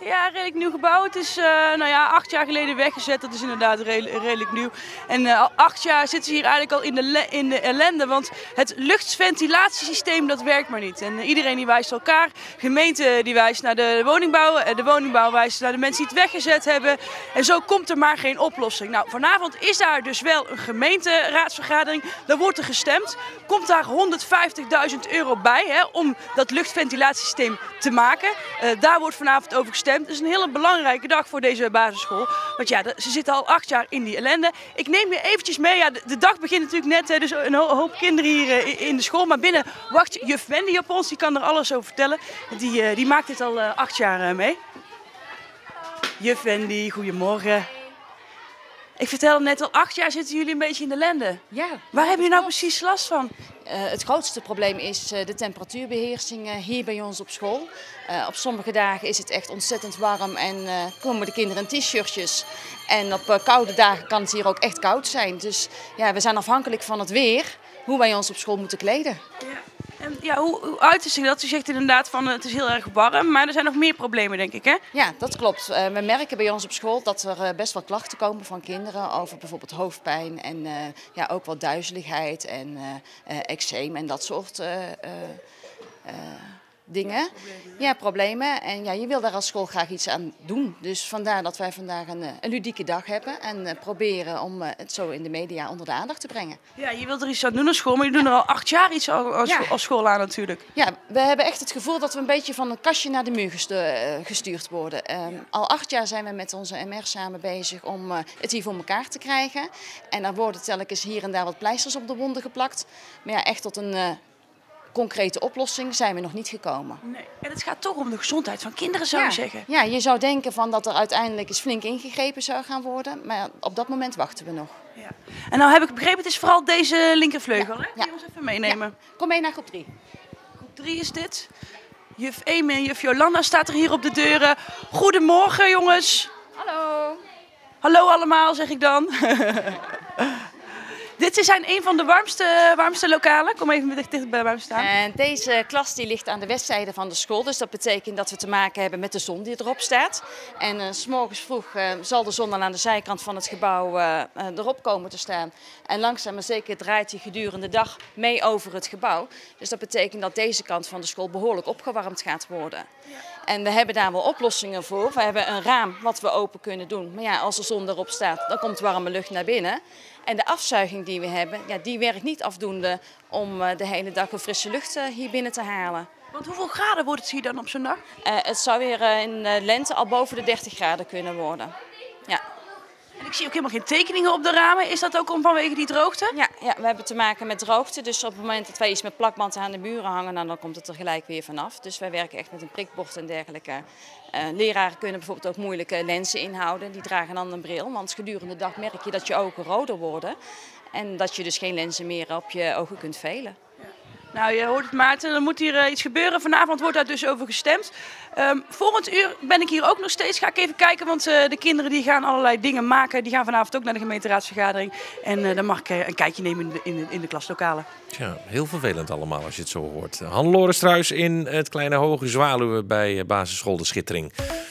Ja, redelijk nieuw gebouw. Het is 8 jaar geleden weggezet. Dat is inderdaad redelijk nieuw. En al 8 jaar zitten ze hier eigenlijk al in de ellende. Want het luchtventilatiesysteem dat werkt maar niet. En iedereen die wijst elkaar. Gemeente die wijst naar de woningbouw. De woningbouw wijst naar de mensen die het weggezet hebben. En zo komt er maar geen oplossing. Nou, vanavond is daar dus wel een gemeenteraadsvergadering. Daar wordt er gestemd. Komt daar 150.000 euro bij om dat luchtventilatiesysteem te maken. Daar wordt vanavond over gestemd. Het is een hele belangrijke dag voor deze basisschool. Want ja, ze zitten al 8 jaar in die ellende. Ik neem je eventjes mee. Ja, de dag begint natuurlijk net. Dus een hoop kinderen hier in de school. Maar binnen wacht juf Wendy op ons. Die kan er alles over vertellen. Die maakt dit al 8 jaar mee. Juf Wendy, goedemorgen. Ik vertelde net al, 8 jaar zitten jullie een beetje in de ellende. Ja. Waar hebben jullie nou precies last van? Het grootste probleem is de temperatuurbeheersing hier bij ons op school. Op sommige dagen is het echt ontzettend warm en komen de kinderen in t-shirtjes. En op koude dagen kan het hier ook echt koud zijn. Dus ja, we zijn afhankelijk van het weer, hoe wij ons op school moeten kleden. Ja. En ja, hoe uit is dat? U zegt inderdaad van het is heel erg warm, maar er zijn nog meer problemen, denk ik, hè? Ja, dat klopt. We merken bij ons op school dat er best wel klachten komen van kinderen over bijvoorbeeld hoofdpijn en ook wat duizeligheid en eczeem en dat soort dingen. Ja, problemen. En ja, je wil daar als school graag iets aan doen. Dus vandaar dat wij vandaag een ludieke dag hebben en proberen om het zo in de media onder de aandacht te brengen. Ja, je wilt er iets aan doen als school, maar je doet er al 8 jaar iets als school aan natuurlijk. Ja, we hebben echt het gevoel dat we een beetje van een kastje naar de muur gestuurd worden. Al 8 jaar zijn we met onze MR samen bezig om het hier voor elkaar te krijgen. En er worden telkens hier en daar wat pleisters op de wonden geplakt. Maar ja, echt tot een concrete oplossing zijn we nog niet gekomen. Nee. En het gaat toch om de gezondheid van kinderen, zou je zeggen. Ja, je zou denken van dat er uiteindelijk eens flink ingegrepen zou gaan worden. Maar op dat moment wachten we nog. Ja. En nou heb ik begrepen, het is vooral deze linkervleugel. Hè? Kun je ons even meenemen? Ja. Kom mee naar groep 3. Groep 3 is dit. Juf Amy en juf Jolanda staat er hier op de deuren. Goedemorgen, jongens. Hallo. Hallo allemaal, zeg ik dan. Dit zijn een van de warmste lokalen. Kom even dicht bij mij staan. En deze klas die ligt aan de westzijde van de school. Dus dat betekent dat we te maken hebben met de zon die erop staat. En 's morgens vroeg zal de zon dan aan de zijkant van het gebouw erop komen te staan. En langzaam maar zeker draait hij gedurende de dag mee over het gebouw. Dus dat betekent dat deze kant van de school behoorlijk opgewarmd gaat worden. Ja. En we hebben daar wel oplossingen voor. We hebben een raam wat we open kunnen doen. Maar ja, als de zon erop staat, dan komt warme lucht naar binnen. En de afzuiging die we hebben, ja, die werkt niet afdoende om de hele dag een frisse lucht hier binnen te halen. Want hoeveel graden wordt het hier dan op zo'n dag? Het zou weer in de lente al boven de 30 graden kunnen worden. Ja. En ik zie ook helemaal geen tekeningen op de ramen. Is dat ook vanwege die droogte? Ja, we hebben te maken met droogte. Dus op het moment dat wij iets met plakband aan de muren hangen, dan komt het er gelijk weer vanaf. Dus wij werken echt met een prikbord en dergelijke. Leraren kunnen bijvoorbeeld ook moeilijke lenzen inhouden. Die dragen dan een bril, want gedurende de dag merk je dat je ogen roder worden. En dat je dus geen lenzen meer op je ogen kunt velen. Nou, je hoort het Maarten, er moet hier iets gebeuren. Vanavond wordt daar dus over gestemd. Volgend uur ben ik hier ook nog steeds. Ga ik even kijken, want de kinderen die gaan allerlei dingen maken. Die gaan vanavond ook naar de gemeenteraadsvergadering. En dan mag ik een kijkje nemen in de klaslokalen. Tja, heel vervelend allemaal als je het zo hoort. Hannelore Struijs in het kleine Hoge Zwaluwe bij basisschool De Schittering.